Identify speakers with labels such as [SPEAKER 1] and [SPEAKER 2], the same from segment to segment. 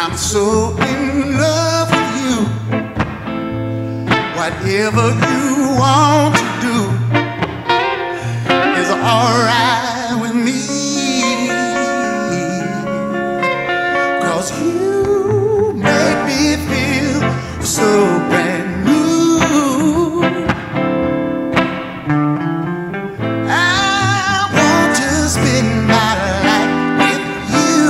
[SPEAKER 1] I'm so in love with you. Whatever you want to do is alright with me. 'Cause you make me feel so brand new. I want to spend my life with you.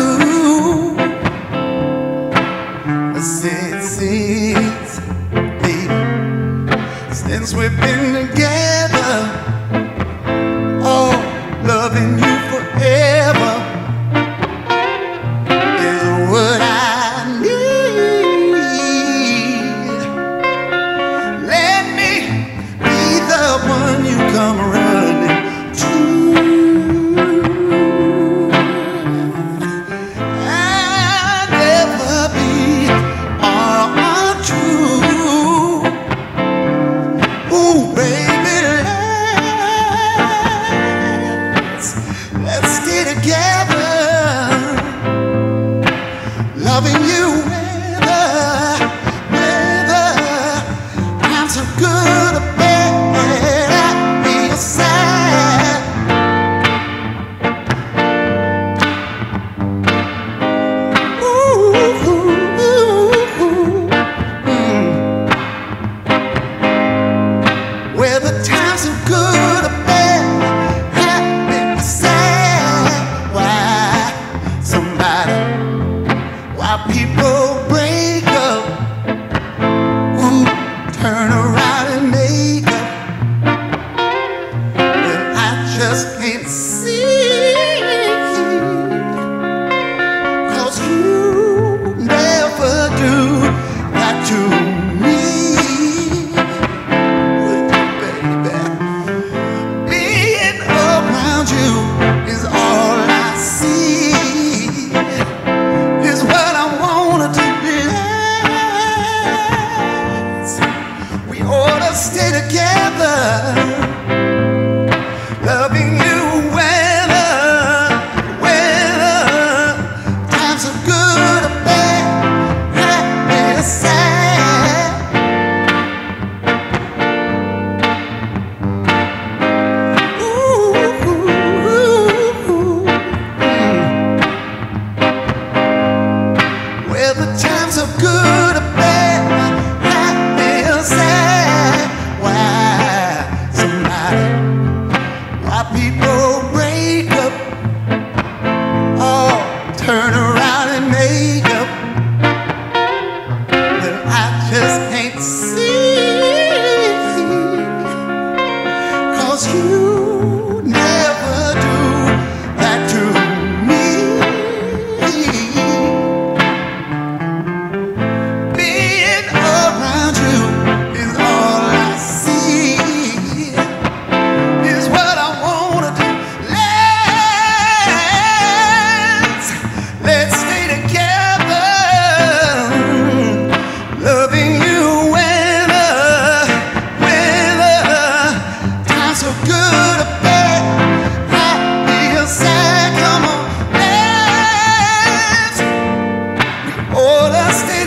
[SPEAKER 1] Since we've been together, oh, loving you forever is what I need. Let me be the one you come running to. I'll never be untrue. Ooh, baby, let's stay together, loving you whether I'm so good or bad at your side. Whether times are good or bad, happy or sad. Why people break up, ooh, turn around and make up. Well, I just can't see, 'cause you never do that to me. You is all I see, is what I wanna do. We ought to stay together, loving you whether times are good or bad, happy or sad. Whether times are good or bad, happy or sad. Why people break up, oh, turn around and make up. But I just can't see, 'cause you never do that to me. Being around you is all I see, is what I wanna do. Let's stay together, loving you whether times are good or bad, happy or sad. Come on, we ought to stay